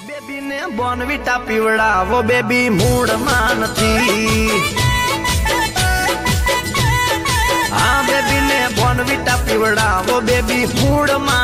Baby ने बोनविटा पीवड़ा वो baby mood मानती। हाँ बेबी ने बोनविटा पीवड़ा वो बेबी मूड मान